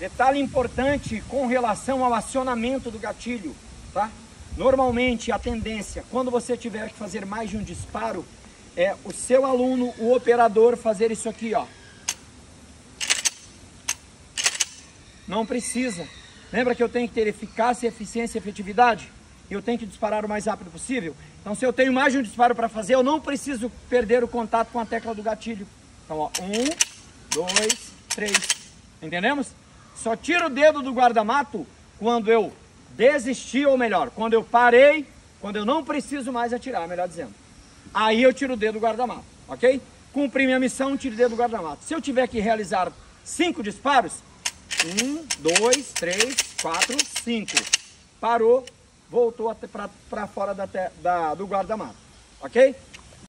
Detalhe importante com relação ao acionamento do gatilho, tá? Normalmente a tendência, quando você tiver que fazer mais de um disparo, é o seu aluno, o operador, fazer isso aqui, ó. Não precisa. Lembra que eu tenho que ter eficácia, eficiência e efetividade? Eu tenho que disparar o mais rápido possível. Então, se eu tenho mais de um disparo para fazer, eu não preciso perder o contato com a tecla do gatilho. Então, ó, 1, 2, 3. Entendemos? Só tiro o dedo do guarda-mato quando eu desisti, ou melhor, quando eu parei, quando eu não preciso mais atirar, melhor dizendo. Aí eu tiro o dedo do guarda-mato, ok? Cumpri minha missão, tiro o dedo do guarda-mato. Se eu tiver que realizar 5 disparos, 1, 2, 3, 4, 5. Parou, voltou para fora do guarda-mato, ok?